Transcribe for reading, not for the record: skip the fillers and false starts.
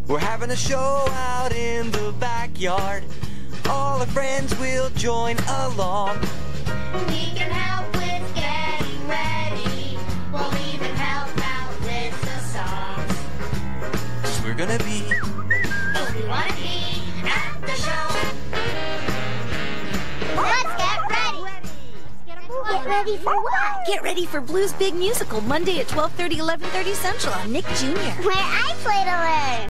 We're having a show out in the backyard. All our friends will join along. We can help with getting ready. We'll even help out with the songs. 'Cause we're gonna be Who we want to be at the show. Let's get ready. Get ready for what? Get ready for Blue's Big Musical, Monday at 12:30, 11:30 Central on Nick Jr. Where I play to learn.